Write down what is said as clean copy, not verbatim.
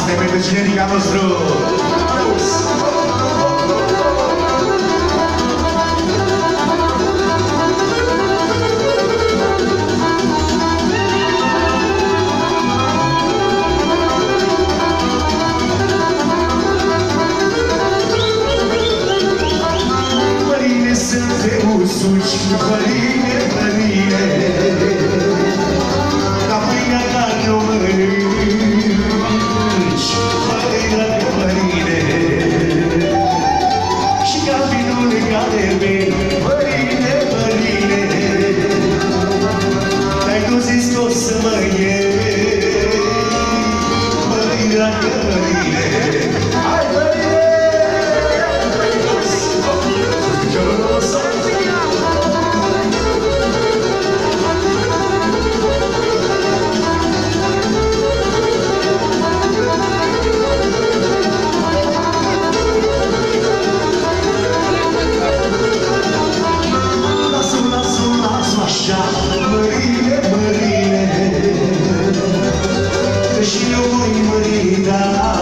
Asta e pentru cinerica nostru. Mărine sunt de usuci, mărine, mărine, ca pâinea care o mănânci, măi, dragă mărine, și ca vinul care bei, mărine, mărine, te-ai tu zis că o să mă iei, măi, dragă mărine. Hai, mărine! Așa, mărine, mărine, că și eu voi mări, da.